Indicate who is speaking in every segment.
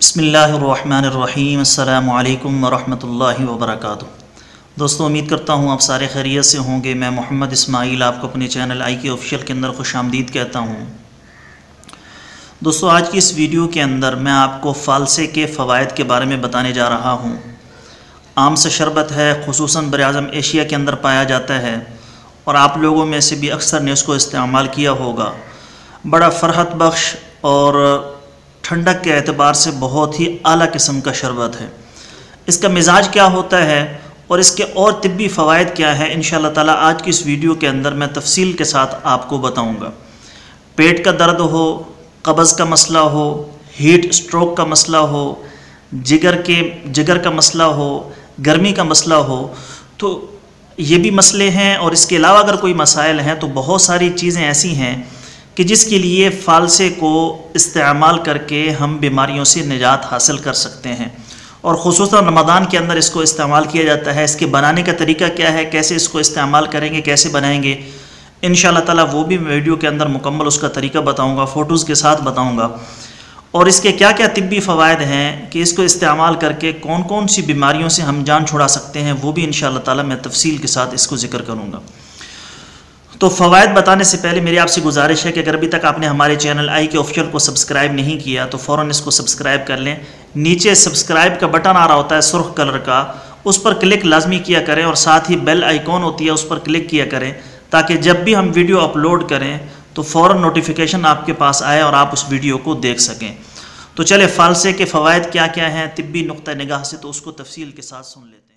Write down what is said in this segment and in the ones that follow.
Speaker 1: बिस्मिल्लाहिर्रहमानिर्रहीम अस्सलामु अलैकुम वरहमतुल्लाहि वबरकातुहू। दोस्तों, उम्मीद करता हूँ आप सारे खैरियत से होंगे। मैं मोहम्मद इस्माइल आपको अपने चैनल आई के ऑफिशियल के अंदर खुशामदीद कहता हूँ। दोस्तों, आज की इस वीडियो के अंदर मैं आपको फालसे के फ़वाइद के बारे में बताने जा रहा हूँ। आम सा शरबत है, खुसूसन बर-ए-आज़म एशिया के अंदर पाया जाता है और आप लोगों में से भी अक्सर ने उसको इस्तेमाल किया होगा। बड़ा फ़रहत बख्श और ठंडक के एतबार से बहुत ही आला किस्म का शरबत है। इसका मिजाज क्या होता है और इसके और तिब्बी फ़वाइद क्या है, इंशाअल्लाह ताला आज की इस वीडियो के अंदर मैं तफसील के साथ आपको बताऊंगा। पेट का दर्द हो, कब्ज़ का मसला हो, हीट स्ट्रोक का मसला हो, जिगर का मसला हो, गर्मी का मसला हो, तो ये भी मसले हैं। और इसके अलावा अगर कोई मसाइल हैं तो बहुत सारी चीज़ें ऐसी हैं कि जिसके लिए फ़ालसे को इस्तेमाल करके हम बीमारियों से निजात हासिल कर सकते हैं। और ख़ुसूसन रमज़ान के अंदर इसको इस्तेमाल किया जाता है। इसके बनाने का तरीका क्या है, कैसे इसको इस्तेमाल करेंगे, कैसे बनाएंगे, इंशाअल्लाह ताला वो भी मैं वीडियो के अंदर मुकम्मल उसका तरीका बताऊंगा, फ़ोटोज़ के साथ बताऊंगा। और इसके क्या क्या तिब्बी फ़वाइद हैं कि इसको इस्तेमाल करके कौन कौन सी बीमारियों से हम जान छुड़ा सकते हैं, वो भी इंशाअल्लाह ताला मैं तफसील के साथ इसको ज़िक्र करूँगा। तो फ़वाइद बताने से पहले मेरी आपसे गुजारिश है कि अगर अभी तक आपने हमारे चैनल आई के ऑफिशियल को सब्सक्राइब नहीं किया तो फ़ौरन इसको सब्सक्राइब कर लें। नीचे सब्सक्राइब का बटन आ रहा होता है सुर्ख कलर का, उस पर क्लिक लाजमी किया करें और साथ ही बेल आइकॉन होती है उस पर क्लिक किया करें, ताकि जब भी हम वीडियो अपलोड करें तो फ़ौरन नोटिफिकेशन आपके पास आए और आप उस वीडियो को देख सकें। तो चले फ़ालसे के फ़वाइद क्या क्या हैं तिब्बी नुक्ता निगाह से, तो उसको तफसील के साथ सुन लेते हैं।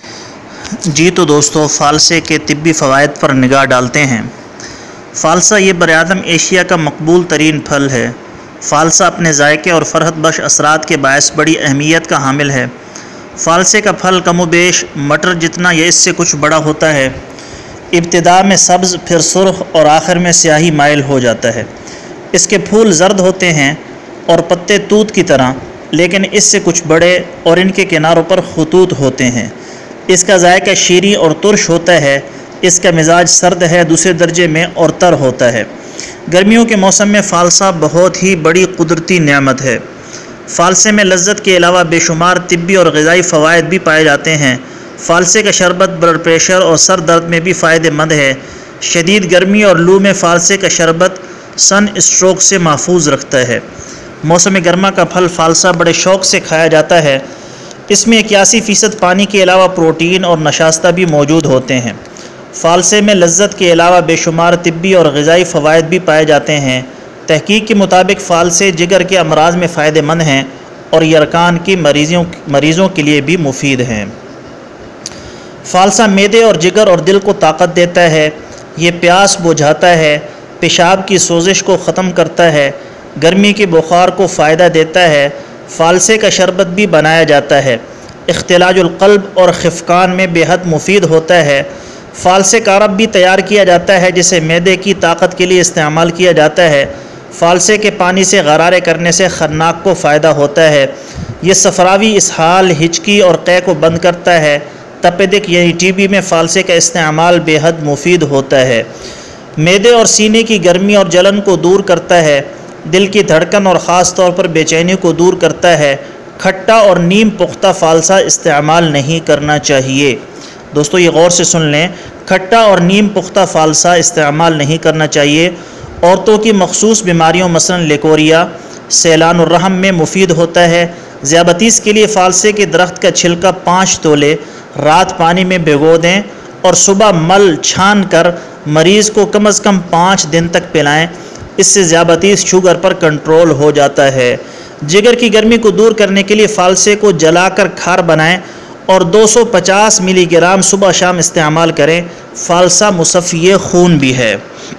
Speaker 1: जी तो दोस्तों, फ़ालसे के तिब्बी फ़वाइद पर निगाह डालते हैं। फ़ालसा ये बर-ए-आज़म एशिया का मकबूल तरीन फल है। फ़ालसा अपने जायके और फ़रहत बख्श असरात के बायस बड़ी अहमियत का हामिल है। फ़ालसे का फल कमोबेश मटर जितना या इससे कुछ बड़ा होता है। इब्तिदा में सब्ज़, फिर सुर्ख और आखिर में स्याही माइल हो जाता है। इसके फूल जर्द होते हैं और पत्ते तूत की तरह, लेकिन इससे कुछ बड़े और इनके किनारों पर खतूत होते हैं। इसका जायका शीरी और तुर्श होता है। इसका मिजाज सर्द है, दूसरे दर्जे में और तर होता है। गर्मियों के मौसम में फ़ालसा बहुत ही बड़ी कुदरती नेमत है। फ़ालसे में लज्जत के अलावा बेशुमार तिब्बी और ग़िज़ाई फ़वाइद भी पाए जाते हैं। फ़ालसे का शरबत ब्लड प्रेशर और सर दर्द में भी फ़ायदेमंद है। शदीद गर्मी और लू में फ़ालसे का शरबत सन स्ट्रोक से महफूज रखता है। मौसम गर्मा का फल फ़ालसा बड़े शौक़ से खाया जाता है। इसमें 81% पानी के अलावा प्रोटीन और नशास्ता भी मौजूद होते हैं। फ़ालसे में लज्जत के अलावा बेशुमार तिब्बी और ग़िज़ाई फ़वाइद भी पाए जाते हैं। तहकीक के मुताबिक फ़ालसे जिगर के अमराज में फ़ायदेमंद हैं और यरकान की मरीज़ों के लिए भी मुफीद हैं। फ़ालसा मैदे और जिगर और दिल को ताकत देता है। ये प्यास बुझाता है, पेशाब की सोजिश को ख़त्म करता है, गर्मी के बुखार को फ़ायदा देता है। फ़ालसे का शरबत भी बनाया जाता है। इख्तिलाजुल क़ल्ब और ख़िफ़कान में बेहद मुफीद होता है। फ़ालसे का अरब भी तैयार किया जाता है जिसे मैदे की ताकत के लिए इस्तेमाल किया जाता है। फ़ालसे के पानी से गरारे करने से खन्नाक को फ़ायदा होता है। ये सफरावी इसहाल, हिचकी और कै को बंद करता है। तपेदिक यानी टीबी में फ़ालसे का इस्तेमाल बेहद मुफीद होता है। मैदे और सीने की गर्मी और जलन को दूर करता है। दिल की धड़कन और ख़ास तौर पर बेचैनी को दूर करता है। खट्टा और नीम पुख्ता फ़ालसा इस्तेमाल नहीं करना चाहिए। दोस्तों, ये गौर से सुन लें, खट्टा और नीम पुख्ता फ़ालसा इस्तेमाल नहीं करना चाहिए। औरतों की मखसूस बीमारियों मसलन लिकोरिया, सैलान और रहम में मुफीद होता है। ज़ियाबतीस के लिए फ़ालसे के दरख्त का छिलका 5 तोले रात पानी में भिगो दें और सुबह मल छान कर मरीज़ को कम अज़ कम 5 दिन तक पिलाएं। इससे ज़ियाबतीस शुगर पर कंट्रोल हो जाता है। जिगर की गर्मी को दूर करने के लिए फ़ालसे को जलाकर खार बनाएं और 250 मिलीग्राम सुबह शाम इस्तेमाल करें। फ़ालसा मुसफ़्फ़ी खून भी है।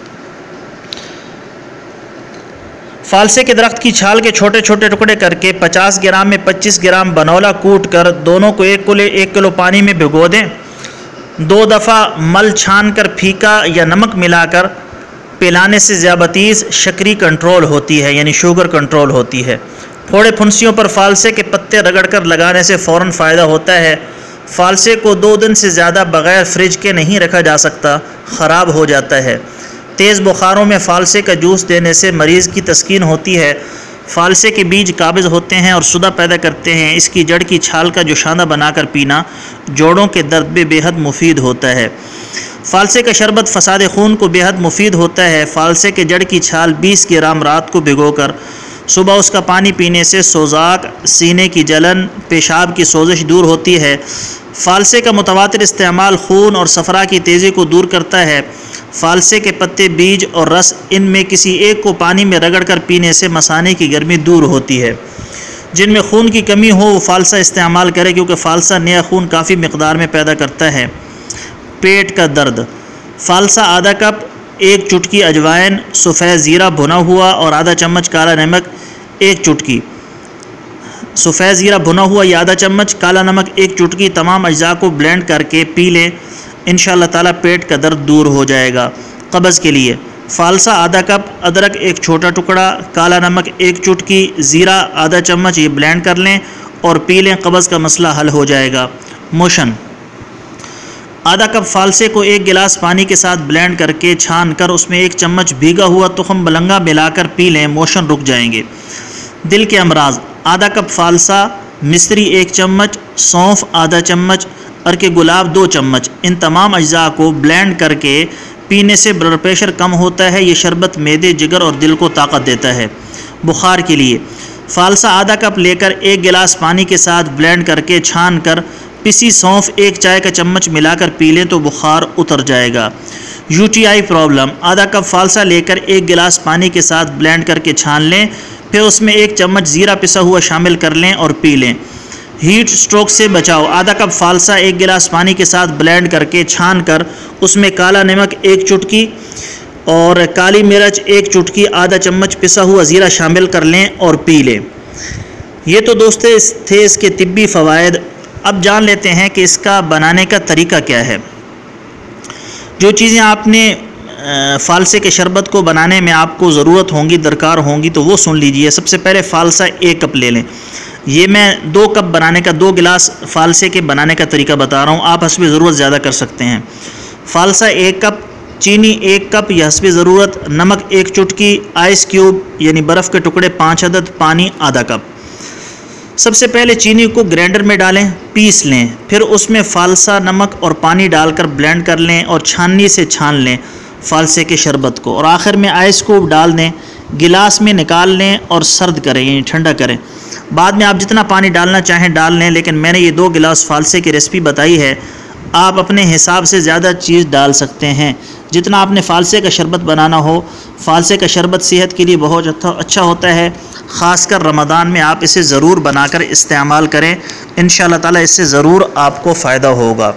Speaker 1: फ़ालसे के दरख्त की छाल के छोटे छोटे टुकड़े करके 50 ग्राम में 25 ग्राम बनौला कूट कर दोनों को 1 किलो पानी में भिगो दें। 2 दफ़ा मल छान कर फीका या नमक मिलाकर पिलाने से ज़ियाबतीस शक्री कंट्रोल होती है, यानी शुगर कंट्रोल होती है। फोड़े फुंसियों पर फ़ालसे के पत्ते रगड़कर लगाने से फ़ौरन फ़ायदा होता है। फ़ालसे को 2 दिन से ज़्यादा बग़ैर फ्रिज के नहीं रखा जा सकता, ख़राब हो जाता है। तेज़ बुखारों में फ़ालसे का जूस देने से मरीज़ की तस्कीन होती है। फालसे के बीज काबिज होते हैं और सुदा पैदा करते हैं। इसकी जड़ की छाल का जोशाना बनाकर पीना जोड़ों के दर्द में बेहद मुफीद होता है। फालसे का शरबत फसाद खून को बेहद मुफीद होता है। फालसे के जड़ की छाल 20 ग्राम रात को भिगोकर सुबह उसका पानी पीने से सोजाक, सीने की जलन, पेशाब की सोजिश दूर होती है। फालसे का मुतवातिर इस्तेमाल खून और सफरा की तेज़ी को दूर करता है। फालसे के पत्ते, बीज और रस, इनमें किसी एक को पानी में रगड़कर पीने से मसाने की गर्मी दूर होती है। जिनमें खून की कमी हो वो फालसा इस्तेमाल करे, क्योंकि फालसा नया खून काफ़ी मिकदार में पैदा करता है। पेट का दर्द, फालसा आधा कप, 1 चुटकी अजवाइन, सफ़ेद ज़ीरा भुना हुआ और आधा चम्मच काला नमक, 1 चुटकी सफ़ेद ज़ीरा भुना हुआ या आधा चम्मच, काला नमक 1 चुटकी, तमाम अज्जा को ब्लेंड करके पी लें। इंशाअल्लाह ताला पेट का दर्द दूर हो जाएगा। कब्ज़ के लिए फालसा आधा कप, अदरक 1 छोटा टुकड़ा, काला नमक 1 चुटकी, ज़ीरा आधा चम्मच, ये ब्लेंड कर लें और पी लें। कब्ज़ का मसला हल हो जाएगा। मोशन, आधा कप फालसे को 1 गिलास पानी के साथ ब्लेंड करके छान कर उसमें 1 चम्मच भीगा हुआ तुख्म बलंगा मिलाकर पी लें, मोशन रुक जाएंगे। दिल के अमराज, आधा कप फालसा, मिश्री 1 चम्मच, सौंफ आधा चम्मच, अर्के गुलाब 2 चम्मच, इन तमाम अज्जा को ब्लेंड करके पीने से ब्लड प्रेशर कम होता है। ये शरबत मैदे, जिगर और दिल को ताकत देता है। बुखार के लिए फालसा आधा कप लेकर 1 गिलास पानी के साथ ब्लेंड करके छान कर पिसी सौंफ 1 चाय का चम्मच मिलाकर पी लें तो बुखार उतर जाएगा। यूटीआई प्रॉब्लम, आधा कप फालसा लेकर 1 गिलास पानी के साथ ब्लेंड करके छान लें, फिर उसमें 1 चम्मच ज़ीरा पिसा हुआ शामिल कर लें और पी लें। हीट स्ट्रोक से बचाओ, आधा कप फालसा 1 गिलास पानी के साथ ब्लेंड करके छान कर उसमें काला नमक 1 चुटकी और काली मिर्च 1 चुटकी, आधा चम्मच पिसा हुआ ज़ीरा शामिल कर लें और पी लें। ये तो दोस्तों थे इसके तिब्बी फ़वाइद। अब जान लेते हैं कि इसका बनाने का तरीका क्या है। जो चीज़ें आपने फालसे के शरबत को बनाने में आपको ज़रूरत होंगी, दरकार होंगी, तो वो सुन लीजिए। सबसे पहले फालसा 1 कप ले लें। ये मैं 2 कप बनाने का 2 गिलास फालसे के बनाने का तरीका बता रहा हूँ, आप हस्बे ज़रूरत ज़्यादा कर सकते हैं। फालसा 1 कप, चीनी 1 कप या हस्बे ज़रूरत, नमक 1 चुटकी, आइस क्यूब यानी बर्फ़ के टुकड़े 5 अदद, पानी आधा कप। सबसे पहले चीनी को ग्राइंडर में डालें, पीस लें, फिर उसमें फालसा, नमक और पानी डालकर ब्लेंड कर लें और छाननी से छान लें फालसे के शरबत को, और आखिर में आइस क्यूब डाल दें, गिलास में निकाल लें और सर्द करें यानी ठंडा करें। बाद में आप जितना पानी डालना चाहें डाल लें, लेकिन मैंने ये 2 गिलास फालसे की रेसिपी बताई है, आप अपने हिसाब से ज़्यादा चीज़ डाल सकते हैं। जितना आपने फालसे का शरबत बनाना हो। फालसे का शरबत सेहत के लिए बहुत अच्छा होता है, ख़ासकर रमज़ान में आप इसे ज़रूर बनाकर इस्तेमाल करें। इंशाअल्लाह ताला इससे ज़रूर आपको फ़ायदा होगा।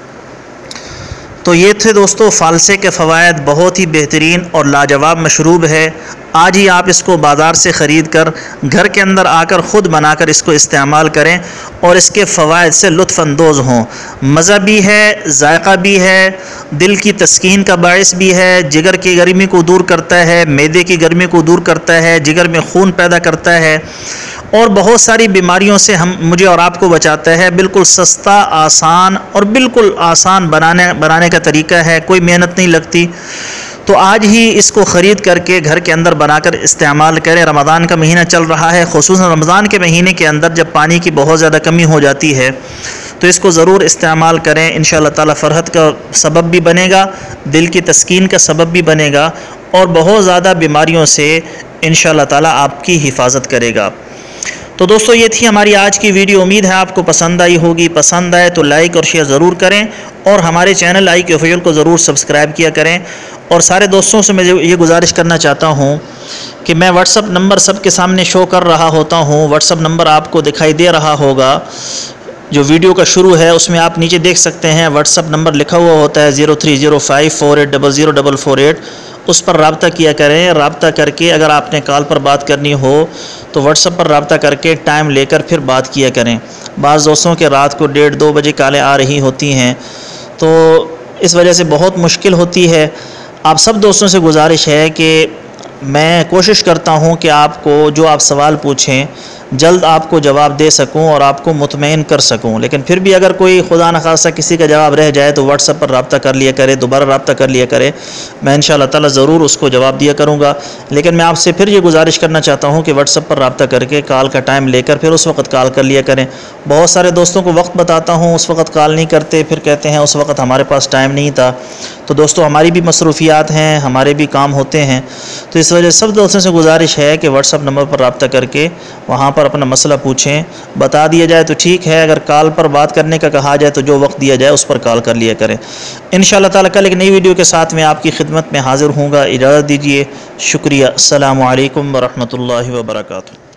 Speaker 1: तो ये थे दोस्तों फालसे के फ़वाइद, बहुत ही बेहतरीन और लाजवाब मशरूब है। आज ही आप इसको बाज़ार से ख़रीद कर घर के अंदर आकर ख़ुद बनाकर इसको इस्तेमाल करें और इसके फ़वाइद से लुत्फ़अंदोज़ हों। मज़ा भी है, जायका भी है, दिल की तस्कीन का बाइस भी है, जिगर की गर्मी को दूर करता है, मैदे की गर्मी को दूर करता है, जिगर में खून पैदा करता है और बहुत सारी बीमारियों से मुझे और आपको बचाता है। बिल्कुल सस्ता, आसान और बिल्कुल आसान बनाने का तरीका है, कोई मेहनत नहीं लगती। तो आज ही इसको ख़रीद करके घर के अंदर बनाकर इस्तेमाल करें। रमज़ान का महीना चल रहा है, ख़ुसूसन रमज़ान के महीने के अंदर जब पानी की बहुत ज़्यादा कमी हो जाती है तो इसको ज़रूर इस्तेमाल करें। इंशाअल्लाह ताला फ़रहत का सबब भी बनेगा, दिल की तस्कीन का सबब भी बनेगा और बहुत ज़्यादा बीमारियों से इंशाअल्लाह ताला आपकी हिफाजत करेगा। तो दोस्तों ये थी हमारी आज की वीडियो। उम्मीद है आपको पसंद आई होगी। पसंद आए तो लाइक और शेयर ज़रूर करें और हमारे चैनल आई के ऑफिशियल को ज़रूर सब्सक्राइब किया करें। और सारे दोस्तों से मैं ये गुजारिश करना चाहता हूँ कि मैं व्हाट्सअप नंबर सबके सामने शो कर रहा होता हूँ। व्हाट्सअप नंबर आपको दिखाई दे रहा होगा, जो वीडियो का शुरू है उसमें आप नीचे देख सकते हैं व्हाट्सअप नंबर लिखा हुआ होता है 030548000448। उस पर रब्ता किया करें। रब्ता करके अगर आपने कॉल पर बात करनी हो तो व्हाट्सअप पर रब्ता करके टाइम लेकर फिर बात किया करें। बाज़ दोस्तों के रात को 1:30-2 बजे कॉलें आ रही होती हैं, तो इस वजह से बहुत मुश्किल होती है। आप सब दोस्तों से गुजारिश है कि मैं कोशिश करता हूं कि आपको जो आप सवाल पूछें जल्द आपको जवाब दे सकूं और आपको मुतमईन कर सकूं। लेकिन फिर भी अगर कोई खुदा न खासा किसी का जवाब रह जाए तो व्हाट्सएप पर रब्ता कर लिया करे, दोबारा रब्ता कर लिया करे, मैं इंशाअल्लाह ताला ज़रूर उसको जवाब दिया करूँगा। लेकिन मैं आपसे फिर ये गुजारिश करना चाहता हूँ कि व्हाट्सएप पर रब्ता करके कॉल का टाइम लेकर फिर उस वक्त कॉल कर लिया करें। बहुत सारे दोस्तों को वक्त बताता हूँ, उस वक्त कॉल नहीं करते, फिर कहते हैं उस वक्त हमारे पास टाइम नहीं था। तो दोस्तों हमारी भी मसरूफियात हैं, हमारे भी काम होते हैं, तो इस वजह सब दोस्तों से गुजारिश है कि व्हाट्सएप नंबर पर रब्ता करके वहाँ पर अपना मसला पूछें, बता दिया जाए तो ठीक है, अगर कॉल पर बात करने का कहा जाए तो जो वक्त दिया जाए उस पर कॉल कर लिया करें। इंशाअल्लाह ताला कल एक नई वीडियो के साथ मैं आपकी खिदमत में हाज़िर हूँगा। इजाज़त दीजिए, शुक्रिया। अस्सलामु अलैकुम व रहमतुल्लाहि व बरकातुहू।